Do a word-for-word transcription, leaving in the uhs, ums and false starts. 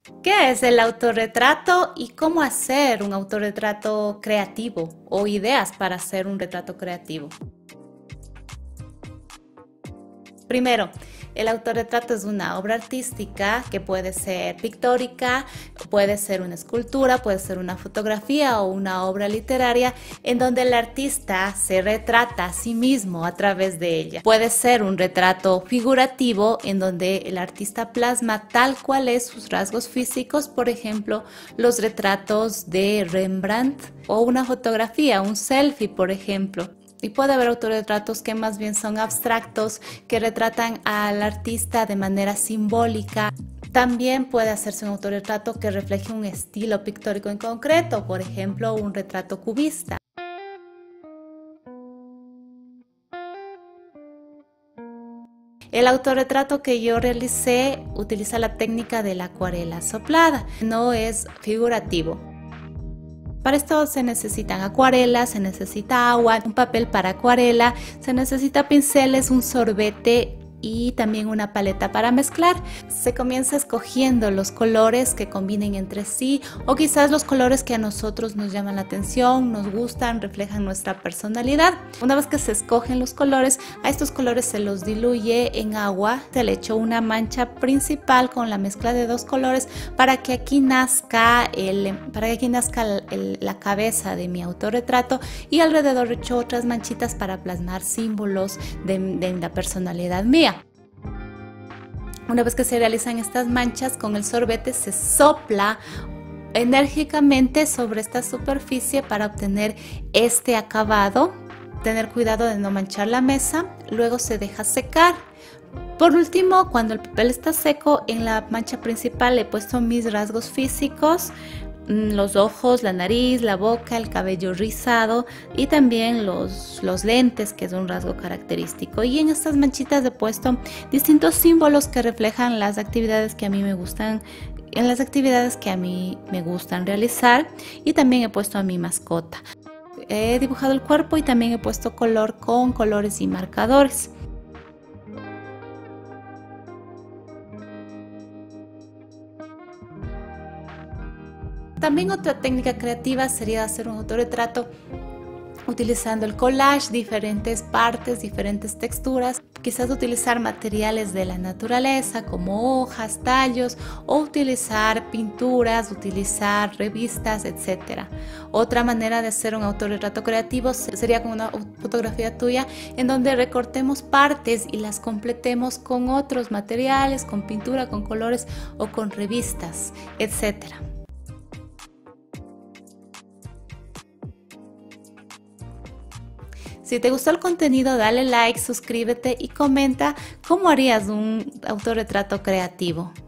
¿Qué es el autorretrato y cómo hacer un autorretrato creativo o ideas para hacer un retrato creativo? Primero, el autorretrato es una obra artística que puede ser pictórica, puede ser una escultura, puede ser una fotografía o una obra literaria en donde el artista se retrata a sí mismo a través de ella. Puede ser un retrato figurativo en donde el artista plasma tal cual es sus rasgos físicos, por ejemplo, los retratos de Rembrandt, o una fotografía, un selfie, por ejemplo. Y puede haber autorretratos que más bien son abstractos, que retratan al artista de manera simbólica. También puede hacerse un autorretrato que refleje un estilo pictórico en concreto, por ejemplo, un retrato cubista. El autorretrato que yo realicé utiliza la técnica de la acuarela soplada, no es figurativo. Para esto se necesitan acuarelas, se necesita agua, un papel para acuarela, se necesita pinceles, un sorbete y también una paleta para mezclar. Se comienza escogiendo los colores que combinen entre sí o quizás los colores que a nosotros nos llaman la atención, nos gustan, reflejan nuestra personalidad. Una vez que se escogen los colores, a estos colores se los diluye en agua, se le echa una mancha principal con la mezcla de dos colores para que aquí nazca, el, para que aquí nazca el, el, la cabeza de mi autorretrato, y alrededor echo otras manchitas para plasmar símbolos de, de la personalidad mía. Una vez que se realizan estas manchas, con el sorbete se sopla enérgicamente sobre esta superficie para obtener este acabado. Tener cuidado de no manchar la mesa. Luego se deja secar. Por último, cuando el papel está seco, en la mancha principal he puesto mis rasgos físicos, los ojos, la nariz, la boca, el cabello rizado y también los, los lentes, que es un rasgo característico. Y en estas manchitas he puesto distintos símbolos que reflejan las actividades que a mí me gustan, en las actividades que a mí me gustan realizar, y también he puesto a mi mascota. He dibujado el cuerpo y también he puesto color con colores y marcadores. También otra técnica creativa sería hacer un autorretrato utilizando el collage, diferentes partes, diferentes texturas, quizás utilizar materiales de la naturaleza como hojas, tallos, o utilizar pinturas, utilizar revistas, etcétera. Otra manera de hacer un autorretrato creativo sería con una fotografía tuya en donde recortemos partes y las completemos con otros materiales, con pintura, con colores o con revistas, etcétera. Si te gustó el contenido, dale like, suscríbete y comenta cómo harías un autorretrato creativo.